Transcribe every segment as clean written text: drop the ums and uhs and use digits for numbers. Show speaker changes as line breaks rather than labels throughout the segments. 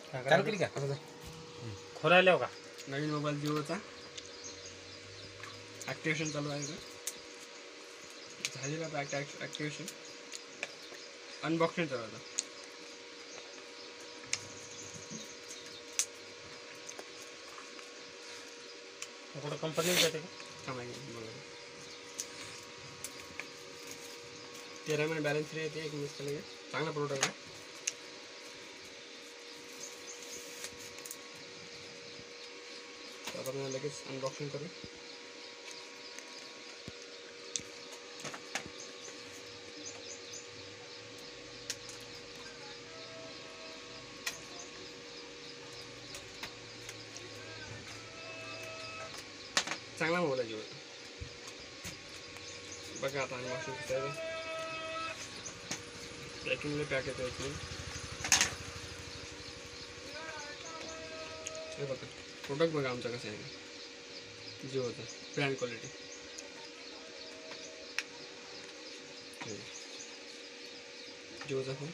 चालू केली का?
खोलायला का?
नवीन मोबाईल जिओचा ॲक्टिवेशन चालू आहे का झालेलं आता ॲक्टिवेशन अनबॉक्सिंग चालू आहे.
कुठं कंपनी जाते का?
बघा 13 महिने बॅलन्स फ्री येते एक मिस केलं चांगला प्रोडक्ट आहे. आता आपण लगेच अनबॉक्सिंग करू. चांगला मोबाईल आहे जिओ. बघा आता अनबॉक्सिंग कसं आहे. पॅकिंगला पॅक येतो एक मिनिट. हे बघा प्रोडक्ट बघा आमचा कसं आहे जिओचा ब्रँड क्वालिटी. जिओचा फोन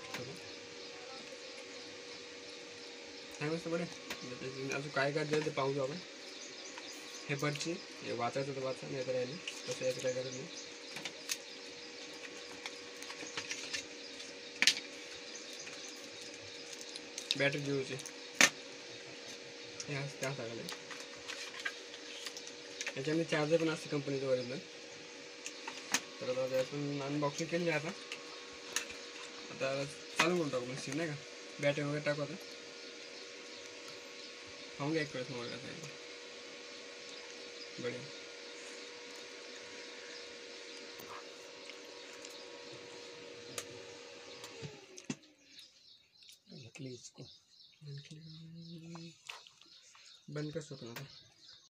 काय मस्त बरं. अजून काय काय द्यायचं ते पाहू आपण. हे बटची हे वाचायचं तर वाचा नाही तर राहिले तसं याचं काय गरज नाही. बॅटरी जिओची हे असते त्या सगळ्याला. याच्यामध्ये चार्जर पण असते कंपनीचं ओरिजिनल. तर आता त्यातून अनबॉक्सिंग केली आहे. आता चालू करून टाकू मशीन नाही का. बॅटरी वगैरे टाकू आता. पाहून घ्या एक वेळेस मोबाईल कसा आहे. बढिया घेतली इसको बंद कर सकता था.